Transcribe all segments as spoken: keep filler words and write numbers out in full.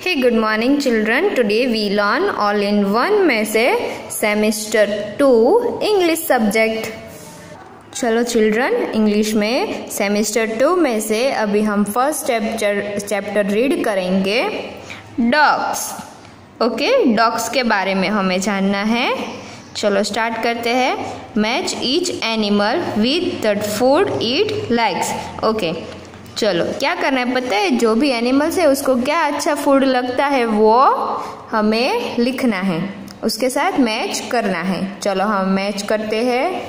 Hey, good morning children. Today we learn all in one में से semester two English subject. चलो children, English में semester two में से अभी हम फर्स्ट चैप्टर चैप्टर रीड करेंगे डॉग्स. ओके, डॉग्स के बारे में हमें जानना है. चलो स्टार्ट करते हैं. Match each animal with the food it likes. Okay, चलो क्या करना है पता है, जो भी एनिमल्स है उसको क्या अच्छा फूड लगता है वो हमें लिखना है, उसके साथ मैच करना है. चलो हम मैच करते हैं.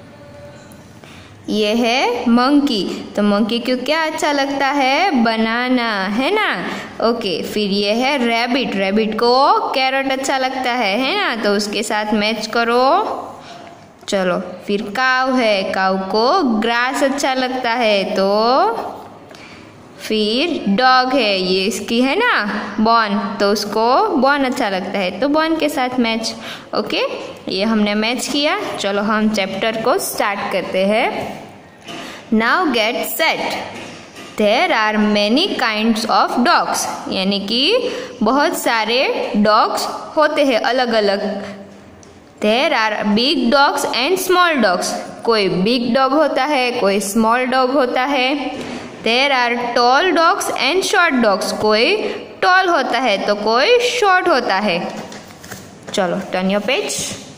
ये है मंकी, तो मंकी को क्या अच्छा लगता है, बनाना, है ना. ओके, फिर ये है रैबिट, रैबिट को कैरट अच्छा लगता है है ना, तो उसके साथ मैच करो. चलो फिर काऊ है, काऊ को ग्रास अच्छा लगता है, तो फिर डॉग है, ये इसकी है ना बॉन, तो उसको बॉन अच्छा लगता है, तो बॉन के साथ मैच. ओके, ये हमने मैच किया. चलो हम चैप्टर को स्टार्ट करते हैं. Now get set. There are many kinds of dogs, यानी कि बहुत सारे डॉग्स होते हैं अलग अलग. There are big dogs and small dogs, कोई बिग डॉग होता है, कोई स्मॉल डॉग होता है. There are tall dogs and short dogs, कोई टॉल होता है तो कोई शॉर्ट होता है. चलो turn your page.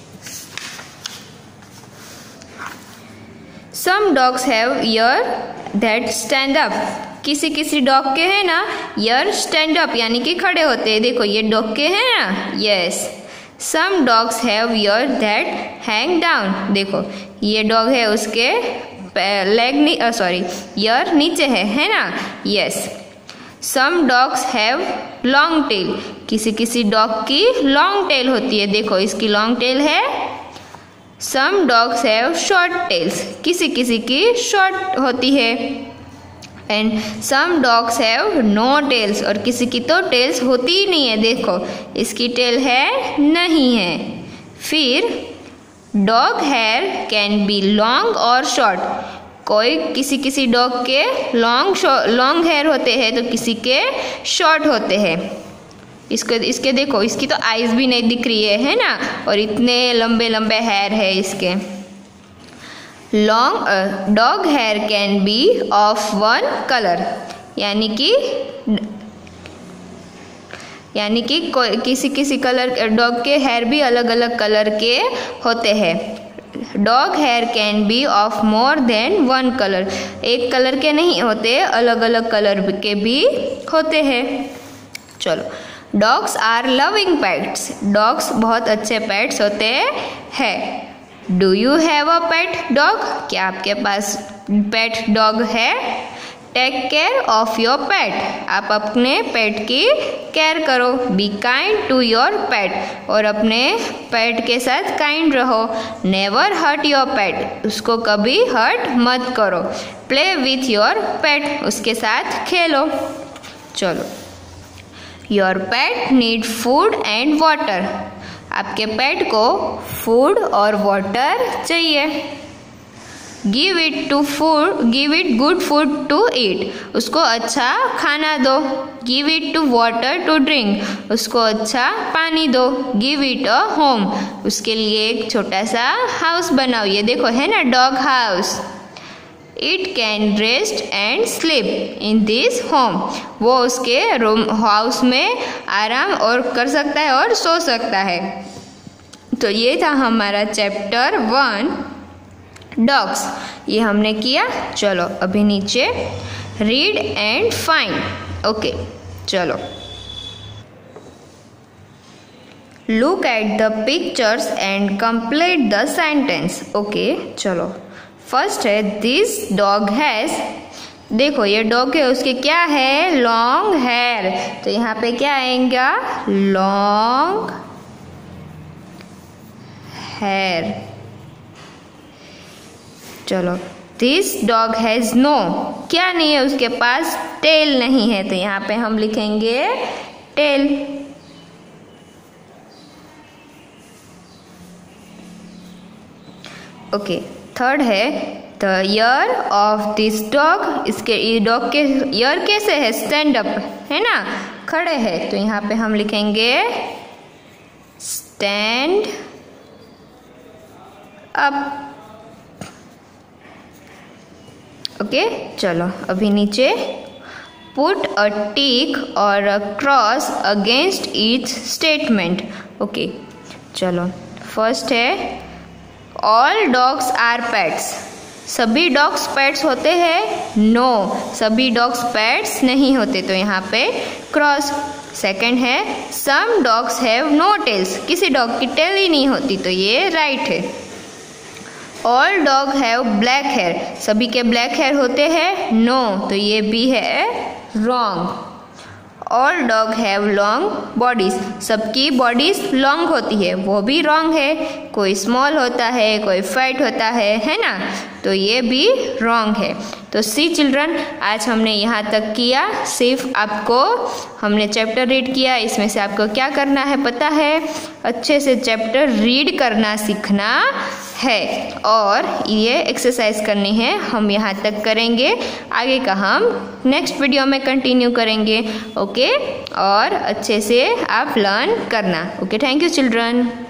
Some dogs have ear that stand up, किसी किसी डॉग के है ना ईयर स्टैंड अप, यानी कि खड़े होते हैं. देखो ये डॉग के है ना, yes. Some dogs have ear that hang down, देखो ये डॉग है उसके लेग नी सॉरी ईयर नीचे है है ना, yes. Some dogs have long tail, किसी किसी डॉग की लॉन्ग टेल होती है, देखो इसकी लॉन्ग टेल है. Some dogs have short tails, किसी किसी की शॉर्ट होती है. And some dogs have no tails, और किसी की तो टेल्स होती ही नहीं है, देखो इसकी टेल है नहीं है. फिर dog hair can be long और शॉर्ट, कोई किसी किसी डॉग के लॉन्ग लॉन्ग हेयर होते हैं तो किसी के शॉर्ट होते हैं. इसको इसके देखो इसकी तो आईज भी नहीं दिख रही है है ना, और इतने लंबे लंबे हेयर है इसके. Long dog hair can be of one colour, यानी कि यानी कि किसी किसी कलर डॉग के हेयर भी अलग अलग कलर के होते हैं. Dog hair can be of more than one colour, एक कलर के नहीं होते, अलग अलग कलर के भी होते हैं. चलो, dogs are loving pets, dogs बहुत अच्छे पेट्स होते हैं. Do you have a pet dog, क्या आपके पास पेट डॉग है. Take care of your pet, आप अपने पेट की केयर करो. Be kind to your pet, और अपने पेट के साथ काइंड रहो. नेवर हर्ट योर पेट, उसको कभी हर्ट मत करो. प्ले विथ योर पेट, उसके साथ खेलो. चलो, your pet need food and water, आपके पेट को फूड और वाटर चाहिए. Give it to food give it good food to eat, उसको अच्छा खाना दो. Give it to water to drink, उसको अच्छा पानी दो. गिव इट अ होम, उसके लिए एक छोटा सा हाउस बनाओ, ये देखो है ना dog house. It can rest and sleep in this home, वो उसके रूम हाउस में आराम और कर सकता है और सो सकता है. तो ये था हमारा चैप्टर वन डॉग्स, ये हमने किया. चलो अभी नीचे रीड एंड फाइंड. ओके, चलो look at the pictures and complete the sentence. Okay, चलो फर्स्ट है दिस डॉग हैज, देखो ये डॉग है उसके क्या है लॉन्ग हेयर, तो यहाँ पे क्या आएगा लॉन्ग हेयर. चलो दिस डॉग हैज नो, क्या नहीं है उसके पास, टेल नहीं है, तो यहाँ पे हम लिखेंगे टेल. ओके, थर्ड है the ear of this dog, इसके डॉग के ईयर कैसे है स्टैंड अप, है ना खड़े हैं, तो यहाँ पे हम लिखेंगे स्टैंड अप। ओके okay, चलो अभी नीचे पुट अ टिक और a cross against each statement. Okay चलो, फर्स्ट है ऑल डॉग्स आर पेट्स। सभी डॉग्स पेट्स होते हैं? नो, सभी डॉग्स पेट्स नहीं होते, तो यहाँ पे क्रॉस। सेकंड है some dogs have no tails. किसी डॉग की टेल ही नहीं होती, तो ये राइट है। All dog have black hair. सभी के ब्लैक हेयर होते हैं? नो, तो ये भी है wrong. All dog have long bodies. सबकी बॉडीज लॉन्ग होती है, वो भी रॉन्ग है। कोई स्मॉल होता है, कोई फैट होता है, है ना, तो ये भी रॉन्ग है। तो सी चिल्ड्रन, आज हमने यहाँ तक किया। सिर्फ आपको हमने चैप्टर रीड किया, इसमें से आपको क्या करना है पता है? अच्छे से चैप्टर रीड करना सीखना है और ये एक्सरसाइज करनी है। हम यहाँ तक करेंगे, आगे का हम नेक्स्ट वीडियो में कंटिन्यू करेंगे। ओके, और अच्छे से आप लर्न करना। Okay, thank you children.